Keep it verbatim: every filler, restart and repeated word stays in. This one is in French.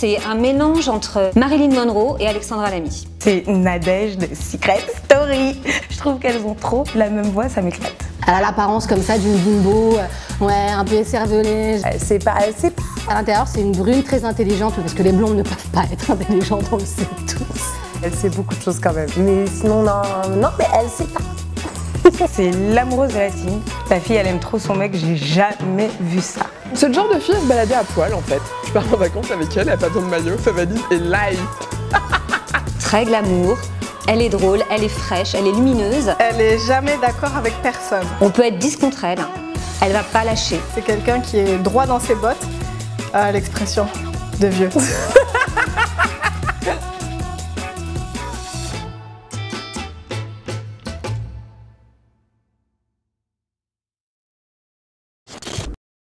c'est un mélange entre Marilyn Monroe et Alexandra Lamy. C'est Nadège de Secret Story. Je trouve qu'elles ont trop la même voix, ça m'éclate. Elle a l'apparence comme ça d'une bimbo, ouais, un peu écervelée. C'est pas, c'est pas. À l'intérieur, c'est une brune très intelligente, parce que les blondes ne peuvent pas être intelligentes, on le sait tous. Elle sait beaucoup de choses quand même. Mais sinon, non, non, mais elle sait pas. C'est l'amoureuse de la team. Ta fille, elle aime trop son mec, j'ai jamais vu ça. C'est le genre de fille à se balader à poil en fait. Je pars en vacances avec elle, elle a pas besoin de maillot, sa valise est light. Très glamour, elle est drôle, elle est fraîche, elle est lumineuse. Elle est jamais d'accord avec personne. On peut être dix contre elle, elle va pas lâcher. C'est quelqu'un qui est droit dans ses bottes. Ah, l'expression de vieux.